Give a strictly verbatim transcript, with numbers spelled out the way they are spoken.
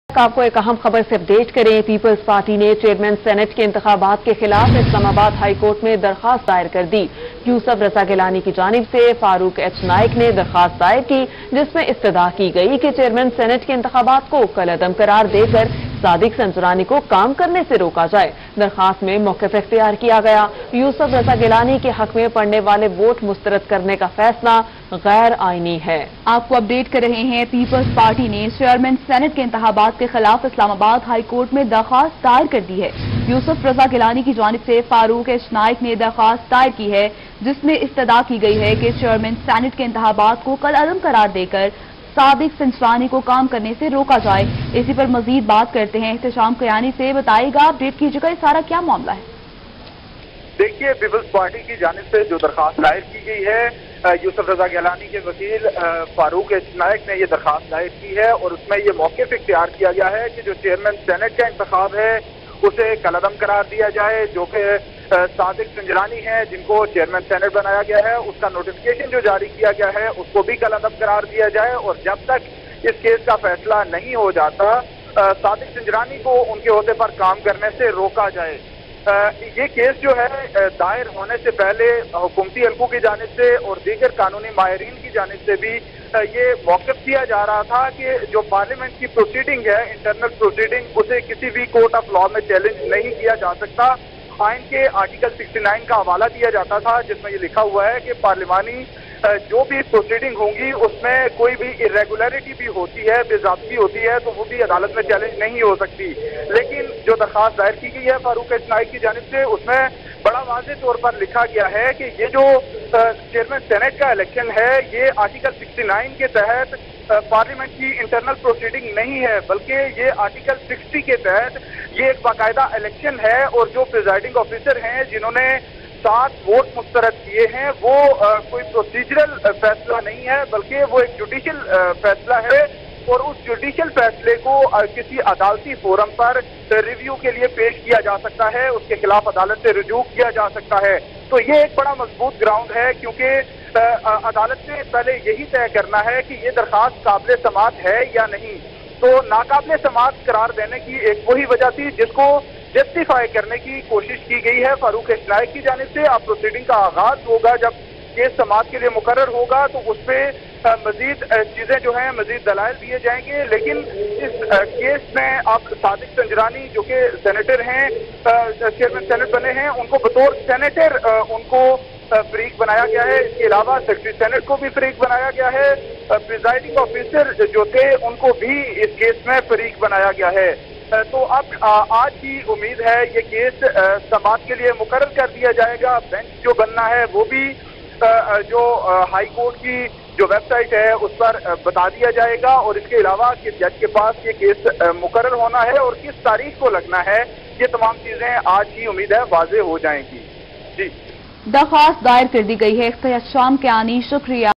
आपको एक अहम खबर से अपडेट करें। पीपल्स पार्टी ने चेयरमैन सेनेट के इंतखाबात के खिलाफ इस्लामाबाद हाई कोर्ट में दरखास्त दायर कर दी। यूसुफ रजा गिलानी की जानिब से फारूक एच नाइक ने दरखास्त दायर की, जिसमें इस्तदा की गई कि चेयरमैन सेनेट के इंतखाबात को कलअदम करार देकर सादिक संजरानी को काम करने से रोका जाए। दरखास्त में मौक़िफ़ इख्तियार किया गया। यूसुफ रजा गिलानी के हक में पड़ने वाले वोट मुस्तरद करने का फैसला गैर आईनी है। आपको अपडेट कर रहे हैं। पीपल्स पार्टी ने चेयरमैन सेनेट के इंतखाबात के खिलाफ इस्लामाबाद हाई कोर्ट में दरखास्त दायर कर दी है। यूसुफ रजा गिलानी की जानिब से फारूक एच नाइक ने दरखास्त दायर की है, जिसमें इस्तदा की गई है कि चेयरमैन सेनेट के इंतखाबात को कलअदम करार देकर सादिक संजरानी को काम करने से रोका जाए। इसी पर मजीद बात करते हैं एहतशाम कियानी से। बताइएगा, अपडेट कीजिएगा, ये सारा क्या मामला है? देखिए, पीपल्स पार्टी की जानिब से जो दरखास्त दायर की गई है, यूसुफ रजा गिलानी के वकील फारूक एच नाइक ने यह दरखास्त दायर की है और उसमें यह मौक़िफ़ इख्तियार किया गया है कि जो चेयरमैन सेनेट का इंतखाब है उसे कलअदम करार दिया जाए। जो कि सादिक संजरानी है, जिनको चेयरमैन सेनेट बनाया गया है, उसका नोटिफिकेशन जो जारी किया गया है उसको भी कलअदम करार दिया जाए और जब तक इस केस का फैसला नहीं हो जाता सादिक संजरानी को उनके ओहदे पर काम करने से रोका जाए। ये केस जो है दायर होने से पहले हुकूमती हल्कों की जानिब से और दीगर कानूनी माहिरीन की जानिब से भी ये मौक़िफ़ किया जा रहा था कि जो पार्लियामेंट की प्रोसीडिंग है, इंटरनल प्रोसीडिंग, उसे किसी भी कोर्ट ऑफ लॉ में चैलेंज नहीं किया जा सकता। आइन के आर्टिकल उनहत्तर का हवाला दिया जाता था, जिसमें ये लिखा हुआ है कि पार्लिमानी जो भी प्रोसीडिंग होंगी उसमें कोई भी इरेगुलरिटी भी होती है, बेज़ाब्ती होती है, तो वो भी अदालत में चैलेंज नहीं हो सकती। लेकिन जो दरखास्त दायर की गई है फारूक एच नाइक की जानिब से, उसमें बड़ा वाज़ेह तौर पर लिखा गया है कि ये जो चेयरमैन सेनेट का इलेक्शन है ये आर्टिकल उनहत्तर के तहत पार्लियामेंट की इंटरनल प्रोसीडिंग नहीं है, बल्कि ये आर्टिकल साठ के तहत ये एक बाकायदा इलेक्शन है और जो प्रिजाइडिंग ऑफिसर हैं जिन्होंने सात वोट मुस्तरद किए हैं वो आ, कोई प्रोसीजरल फैसला नहीं है, बल्कि वो एक जुडिशियल फैसला है और उस जुडिशियल फैसले को आ, किसी अदालती फोरम पर रिव्यू के लिए पेश किया जा सकता है, उसके खिलाफ अदालत से रुजू किया जा सकता है। तो ये एक बड़ा मजबूत ग्राउंड है, क्योंकि अदालत ने पहले यही तय करना है कि ये दरखास्त काबिल समाअत है या नहीं। तो नाकाबिल समाअत करार देने की एक वही वजह थी जिसको जस्टिफाई करने की कोशिश की गई है फारूक एच नाइक की जानिब से। अब प्रोसीडिंग का आगाज होगा, जब केस समाअत के लिए मुकर्रर होगा तो उस पर मजीद चीजें जो हैं, मजीद दलाइल दिए जाएंगे। लेकिन इस केस में अब सादिक संजरानी जो कि सेनेटर हैं, चेयरमैन सेनेट बने हैं, उनको बतौर सेनेटर उनको फरीक बनाया गया है। इसके अलावा सेक्रेटरी सेनेट को भी फरीक बनाया गया है। प्रिजाइडिंग ऑफिसर जो थे उनको भी इस केस में फरीक बनाया गया है। तो अब आज की उम्मीद है ये केस समाअत के लिए मुकर्रर कर दिया जाएगा। बेंच जो बनना है वो भी जो हाई कोर्ट की जो वेबसाइट है उस पर बता दिया जाएगा और इसके अलावा कि जज के पास ये केस मुकर्रर होना है और किस तारीख को लगना है, ये तमाम चीजें आज की उम्मीद है वाज़ेह हो जाएंगी। जी, दरखास्त दायर कर दी गई है। एहतशाम कियानी, शुक्रिया।